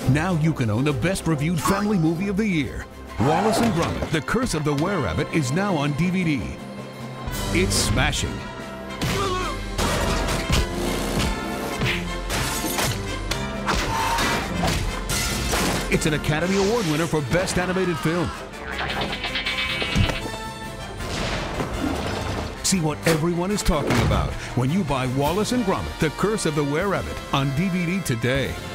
Now you can own the best reviewed family movie of the year. Wallace and Gromit, The Curse of the Were-Rabbit is now on DVD. It's smashing. It's an Academy Award winner for Best Animated Film. See what everyone is talking about when you buy Wallace and Gromit, The Curse of the Were-Rabbit on DVD today.